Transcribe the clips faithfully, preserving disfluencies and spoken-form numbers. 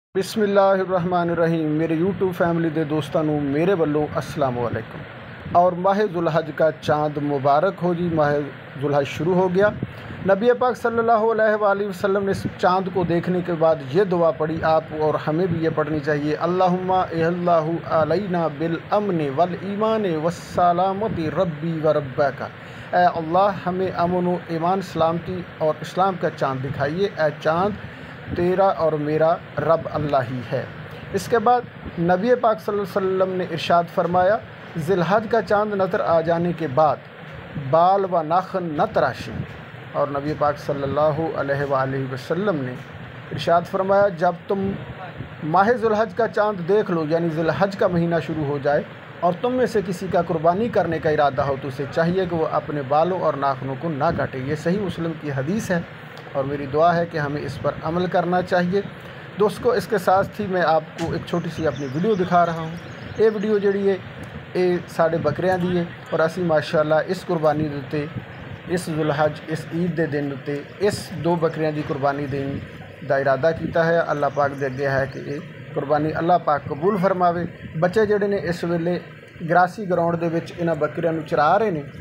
बिस्मिल्लाहिर्रहमानिर्रहीम। मेरे YouTube family दे दोस्तों नूं मेरे वल्लों अस्सलामु अलैकुम। और माह जुल्हज का चाँद मुबारक हो जी। माह जुल्हज शुरू हो गया। नबी पाक सल्लल्लाहु अलैहि वसल्लम ने इस चाँद को देखने के बाद ये दुआ पढ़ी, आप और हमें भी ये पढ़नी चाहिए। अल्लाहुम्मा इहल्लाहु अलैना बिल अमन वल ईमान वस्सलामति रब्बी व रब्बका। ए अल्लाह, हमें अमन व ईमान, सलामती और इस्लाम का चाँद दिखाइए। ए चाँद, तेरा और मेरा रब अल्लाह ही है। इसके बाद नबी पाक सल्लल्लाहु अलैहि वसल्लम ने इरशाद फरमाया, ज़िलहज का चाँद नज़र आ जाने के बाद बाल व नाखन न तराशें। और नबी पाक सल्लल्लाहु अलैहि वसल्लम ने इरशाद फरमाया, जब तुम माह ज़िलहज का चाँद देख लो, यानी ज़िलहज का महीना शुरू हो जाए और तुम में से किसी का कुर्बानी करने का इरादा हो, तो उसे चाहिए कि वो अपने बालों और नाखनों को ना काटे। ये सही मुस्लिम की हदीस है और मेरी दुआ है कि हमें इस पर अमल करना चाहिए। दोस्तों, इसके साथ ही मैं आपको एक छोटी सी अपनी वीडियो दिखा रहा हूँ। ये वीडियो जी है ये साढ़े बकरियां दी है और असी माशाअल्लाह इस कुर्बानी दे उत्ते, इस ज़ुल्हज इस ईद के दिन उत्ते इस दो बकरियां की कुर्बानी देने का इरादा किया है। अल्लाह पाक दे अगे है कि ये कुर्बानी अल्लाह पाक कबूल फरमावे। बच्चे जोड़े ने इस वेले ग्रासी ग्राउंड दे विच इन्हां बकरियां नूं चरा रहे ने।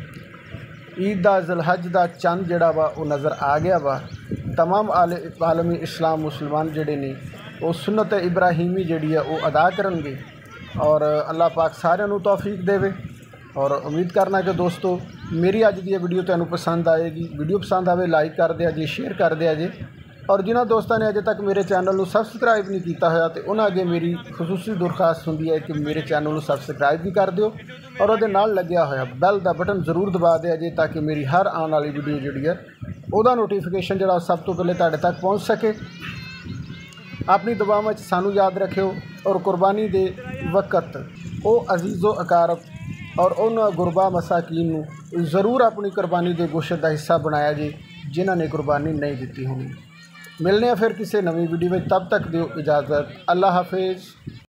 ईद दा ज़िलहज दा चंद जड़ा वा वो नज़र आ गया वा। तमाम आले आलमी इस्लाम मुसलमान जड़े ने वो सुन्नत इब्राहिमी जड़ी है वो अदा करनगे और अल्लाह पाक सारिਆਂ ਨੂੰ तौफीक देवे। और उम्मीद करना कि दोस्तों मेरी अज दी वीडियो तुहानूं पसंद आएगी। वीडियो पसंद आवे लाइक कर दिया जी, शेयर कर दिया जी। और जिन्होंने दोस्तों ने अजे तक मेरे चैनल को सबसक्राइब नहीं किया होया तो उन्होंने अगे मेरी खसूसी दरखास्त होंदी है कि मेरे चैनल को सबसक्राइब भी कर दिओ और वो नाल लग्या होया बैल का बटन जरूर दबा दिया जे, ताकि मेरी हर आने वाली वीडियो जी है वह नोटिफिकेशन जो सब तो पहले तुहाडे तक पहुँच सके। अपनी दुआवां सानू याद रखियो और कुर्बानी दे वक़्त वो अजीज़ो अकारब और उन्होंने गुरबा मसाकीन नूं ज़रूर अपनी कुर्बानी के गोश्त का हिस्सा बनाया जी, जिन्होंने कुर्बानी नहीं दी होनी। मिलने फिर किसी नवी वीडियो में, तब तक दिओ इजाज़त। अल्लाह हाफिज़।